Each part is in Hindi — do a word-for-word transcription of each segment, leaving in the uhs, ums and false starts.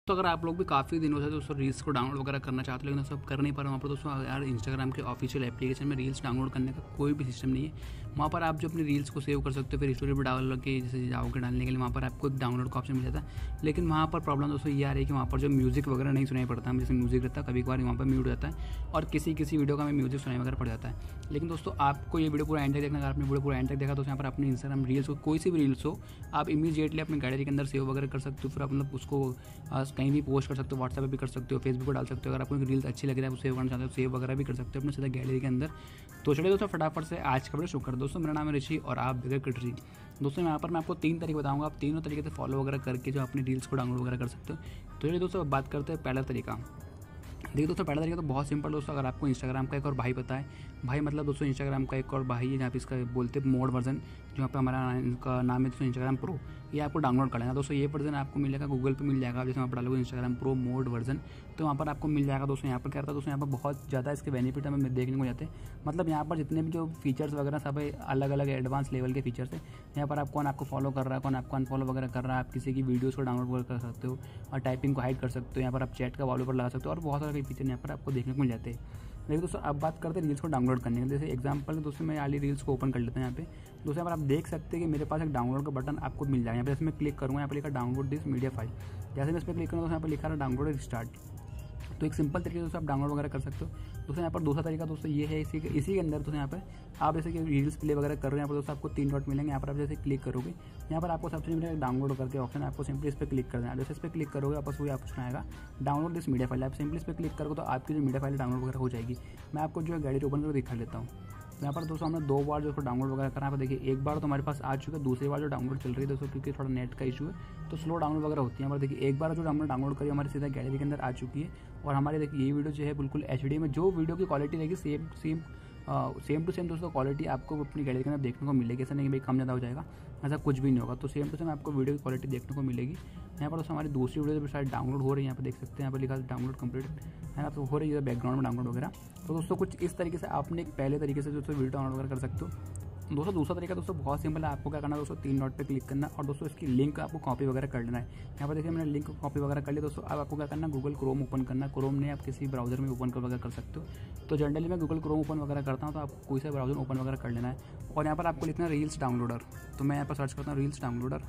तो अगर आप लोग भी काफ़ी दिनों से दोस्तों रील्स को डाउनलोड वगैरह करना चाहते हो लेकिन दोस्तों कर नहीं पा रहे, वहाँ पर दोस्तों यार इंस्टाग्राम के ऑफिशियल एप्लीकेशन में रील्स डाउनलोड करने का कोई भी सिस्टम नहीं है। वहाँ पर आप जो अपनी रील्स को सेव कर सकते हो, फिर स्टोरी पर डाल के जैसे जाओगे डालने के लिए वहाँ पर आपको एक डाउनलोड का ऑप्शन मिल जाता है। लेकिन वहाँ पर प्रॉब्लम दोस्तों ये आ रही है कि वहाँ पर जो म्यूजिक वगैरह नहीं सुनाई पड़ता है, जैसे म्यूजिक रहता है कभी कभार वहाँ पर म्यूट हो जाता है और किसी किसी वीडियो का हमें म्यूजिक सुनाई वगैरह पड़ जाता है। लेकिन दोस्तों आपको ये वीडियो पूरा एंड तक देखना, अगर आपने वीडियो पूरा एंड तक देखा तो यहाँ पर अपनी इंस्टाग्राम रील्स हो, कोई सी भी रील्स हो, आप इमीडिएटली अपनी गैलरी के अंदर सेव वगैरह कर सकते हो। फिर आप मतलब उसको कहीं भी पोस्ट कर सकते हो, व्हाट्सएप पे भी कर सकते हो, फेसबुक पर डाल सकते हो। अगर आपको रील्स अच्छी लग रहा है वो सेव करना चाहते हो, सेव वगैरह भी कर सकते हो अपने सीधा गैलरी के अंदर। तो चलिए दोस्तों फटाफट से आज का वीडियो शुरू कर। दोस्तों मेरा नाम है ऋषि और आप देख रहे हैं। दोस्तों यहाँ पर मैं आपको तीन तरीके बताऊंगा, आप तीनों तरीके से फॉलो वगैरह करके जो अपनी रील्स को डाउनलोड वगैरह कर सकते हो। तो चलिए दोस्तों बात करते हैं पहला तरीका। देखिए दोस्तों पहला तरीका तो बहुत सिंपल दोस्तों, अगर आपको इंस्टाग्राम का एक और भाई पता है, भाई मतलब दोस्तों इंस्टाग्राम का एक और भाई है जहाँ पे इसका बोलते हैं मोड वर्जन, जहाँ पे हमारा इनका नाम है दोस्तों इंस्टाग्राम प्रो, ये आपको डाउनलोड कर लेना। दोस्तों ये वर्जन आपको मिलेगा गूगल पे मिल जाएगा, जैसे वहाँ पर डालोगे इंस्टाग्राम प्रो मोड वर्जन तो वहाँ पर आपको मिल जाएगा। दोस्तों यहाँ पर क्या रहता है, दोस्तों यहाँ पर बहुत ज़्यादा इसके बेनिफिट हमें देखने को जाते हैं। मतलब यहाँ पर जितने भी जो फीचर्स वगैरह सब अलग अलग एडवांस लेवल के फीचर्स है। यहाँ पर आप कौन आपको फॉलो कर रहा है, कौन आपको अनफॉलो वगैरह कर रहा है, आप किसी की वीडियोज़ को डाउनलोड कर सकते हो और टाइपिंग को हाइड कर सकते हो। यहाँ पर आप चैट का वॉलपेपर लगा सकते हो और बहुत सारे फीचर यहाँ पर आपको देखने को मिल जाते हैं। लेकिन दोस्तों अब बात करते हैं रील्स को डाउनलोड करने की। जैसे एग्जांपल दोस्तों मैं वाली रील्स को ओपन कर लेते हैं। यहाँ पे दोस्तों यहाँ पर आप देख सकते हैं कि मेरे पास एक डाउनलोड का बटन आपको मिल जाएगा। यहाँ पे इसमें क्लिक करूँगा, यहाँ पर लिखा डाउनलोड दिस मीडिया फाइल। जैसे मैं इस पर क्लिक करूँगा तो यहाँ पर लिखा है डाउनलोड स्टार्ट। तो एक सिंपल तरीके से दोस्तों आप डाउनलोड वगैरह कर सकते हो। दोस्तों यहाँ पर दूसरा तरीका दोस्तों ये है, इसी के इसी के अंदर दोस्तों यहाँ पर आप जैसे कि रील्स प्ले वगैरह कर रहे हैं, यहाँ पर दोस्तों आपको तीन डॉट मिलेंगे। यहाँ पर आप जैसे क्लिक करोगे, यहाँ पर आपको सबसे मिलेगा डाउनलोड करके ऑप्शन, आपको सिंपली इस पर क्लिक कर देना। जैसे इस पर क्लिक करोगे आपको वही ऑप्शन आएगा डाउनलोड दिस मीडिया फाइल। आप सिंपली इस पर क्लिक करोगे तो आपकी जो मीडिया फाइल डाउनलोड वगैरह हो जाएगी। मैं आपको जो है गैलरी ओपन करके दिखा लेता हूँ। यहाँ पर दोस्तों हमने दो बार जो उसको डाउनलोड वगैरह करा है। देखिए एक बार तो हमारे पास आ चुका है, दूसरी बार जो डाउनलोड चल रही है दोस्तों क्योंकि थोड़ा नेट का इशू है तो स्लो डाउनलोड वगैरह होती है। यहाँ पर देखिए एक बार जो हमने डाउनलोड करी हमारे सीधा गैलरी के अंदर आ चुकी है और हमारे देखिए ये वीडियो जो है बिल्कुल एच डी में, जो वीडियो की क्वालिटी रहेगी same same same to same दोस्तों क्वालिटी आपको अपनी गैलरी के अंदर देखने को मिलेगी। ऐसा नहीं भाई कम ज़्यादा हो जाएगा, ऐसा कुछ भी नहीं होगा। तो सेम टू सेम आपको वीडियो की क्वालिटी देखने को मिलेगी। यहाँ पर दोस्तों हमारी दूसरी वीडियो भी शायद डाउनलोड हो रही है, यहाँ पर देख सकते हैं, यहाँ पर लिखा है डाउनलोड कंप्लीट है ना, तो हो रही है बैकग्राउंड में डाउनलोड वगैरह। तो दोस्तों कुछ इस तरीके से आपने एक पहले तरीके से दोस्तों वीडियो डाउनलोड वगैरह कर सकते हो। दोस्तों दूसरा तरीका दोस्तों बहुत सिंपल है, आपको क्या करना है दोस्तों तीन डॉट पे क्लिक करना और दोस्तों इसकी लिंक आपको कॉपी वगैरह कर लेना है। यहाँ पर देखिए मैंने लिंक कॉपी वगैरह कर लिया। दोस्तों अब आपको क्या करना है, गूगल क्रोम ओपन करना। क्रोम ने आप किसी ब्राउजर में ओपन कर वगैरह कर सकते हो। तो जनरली मैं गूगल क्रोम ओपन वगैरह करता हूँ, तो आपको कोई सा ब्राउजर ओपन वगैरह कर लेना है और यहाँ पर आपको लिखना है रील्स डाउनलोडर। तो मैं यहाँ पर सर्च करता हूँ रील्स डाउनलोडर,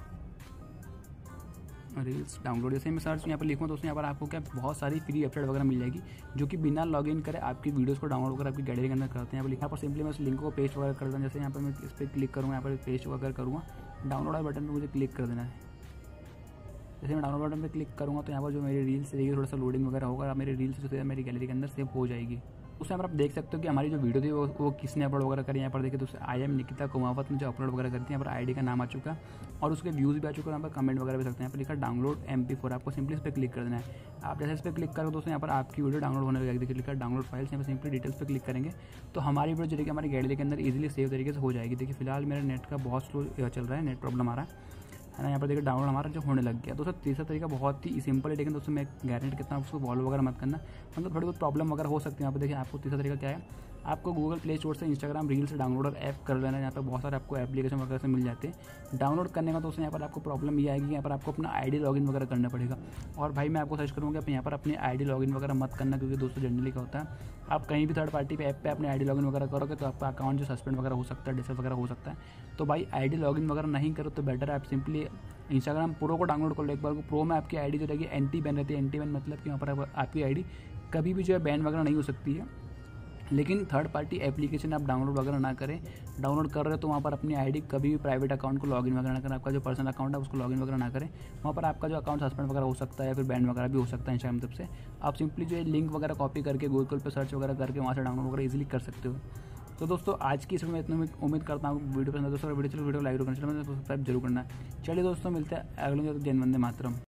रील्स डाउनलोड। जैसे मैं सर्च यहाँ पर लिखूँ दोस्तों यहाँ पर आपको क्या बहुत सारी फ्री वेबसाइट वगैरह मिल जाएगी जो कि बिना लॉगिन करे आपकी वीडियोस को डाउनलोड वगैरह आपकी गैलरी के अंदर करते हैं। यहाँ पर लिखा पर सिंपली मैं उस लिंक को पेस्ट वगैरह कर देता हूँ। जैसे यहाँ पर मैं इस पर क्लिक करूँगा, यहाँ पर पेस्ट वगैरह करूँगा, डाउनलोड वाले बटन पर मुझे क्लिक कर देना है। जैसे मैं डाउनलोड बटन पर क्लिक करूँगा तो यहाँ पर जो मेरी रील्स रहेगी थोड़ा सा लोडिंग वगैरह होगा, मेरी रील्स जो है मेरी गैलरी के अंदर सेव हो जाएगी। उस टाइम पर आप देख सकते हो कि हमारी जो वीडियो थी वो, वो किसने अपलोड वगैरह करी। यहाँ पर देखिए दोस्तों आई एम निकिता कुमावत ने जो अपलोड वगैरह करती है, यहाँ पर आईडी का नाम आ चुका और उसके व्यूज़ भी आ चुका है। यहाँ पर कमेंट वगैरह भी सकते हैं। यहाँ पर लिखा डाउनलोड एम पी फोर, आपको सिंपली इस पर क्लिक कर देना है। आप जैसे इस पर क्लिक करो दोस्तों यहाँ पर आपकी वीडियो डाउनलोड होने लगेगी। देखिए लिखा डाउनलोड फाइल्स, यहाँ पर सिंपली डिटेल्स पर क्लिक करेंगे तो हमारी वीडियो जो देखिए हमारी गैलरी के अंदर ईजिली सेव तरीके से हो जाएगी। देखिए फिलहाल मेरा नेट का बहुत स्लो चल रहा है, नेट प्रॉब्लम आ रहा है है ना। यहाँ पर देखिए डाउनलोड हमारा जो होने लग गया। दोस्तों तीसरा तरीका बहुत ही सिंपल है, लेकिन दोस्तों मैं गारंटी करता हूँ उसको फॉलो वगैरह मत करना, मतलब थोड़ी बहुत प्रॉब्लम वगैरह हो सकती है। यहाँ पर देखिए आपको तीसरा तरीका क्या है, आपको गूगल प्ले स्टोर से इंस्टाग्राम रील्स डाउनलोडर ऐप कर लेना है। यहाँ पर बहुत सारे आपको एप्लीकेशन वगैरह से मिल जाते हैं। डाउनलोड करने का दोस्तों यहाँ पर आपको प्रॉब्लम ये आएगी कि यहाँ पर आपको अपना आईडी लॉगिन वगैरह करना पड़ेगा। और भाई मैं आपको सजेस्ट करूँगा कि यहाँ पर अपनी आईडी लॉगिन वगैरह मत करना, क्योंकि दोस्तों जनरली क्या होता है आप कहीं भी थर्ड पार्टी पे ऐप पे अपने आईडी लॉगिन वगैरह करोगे तो आपका अकाउंट जो सस्पेंड वगैरह हो सकता है, डिसेबल वगैरह हो सकता है। तो भाई आईडी लॉगिन वगैरह नहीं करो तो बेटर है, आप सिंपली इंस्टाग्राम प्रो को डाउनलोड कर लो एक बार को। प्रो में आपकी आईडी जो रहेगी एंटी बैन रहती है। एंटी बैन मतलब कि वहाँ पर आपकी आईडी कभी भी जो है बैन वगैरह नहीं हो सकती है। लेकिन थर्ड पार्टी एप्लीकेशन आप डाउनलोड वगैरह ना करें। डाउनलोड कर रहे हो तो वहाँ पर अपनी आईडी कभी भी प्राइवेट अकाउंट को लॉगिन वगैरह ना करें। आपका जो पर्सनल अकाउंट है उसको लॉगिन वगैरह ना करें। वहाँ पर आपका जो अकाउंट सस्पेंड वगैरह हो सकता है या फिर बैन वगैरह भी हो सकता है इंस्टाग्राम तरफ से। आप सिंपली जो है लिंक वगैरह कॉपी करके गूगल पर सर्च वगैरह करके वहाँ से डाउनलोड वगैरह इजीली कर सकते हो। तो दोस्तों आज की इसमें मैं इतना उम्मीद करता हूँ वीडियो पसंद है दोस्तों। वीडियो चलो वीडियो लाइक करना, चलो सब्सक्राइब जरूर करना। चलिए दोस्तों मिलते हैं अगले दिन। जय वंदे मातरम।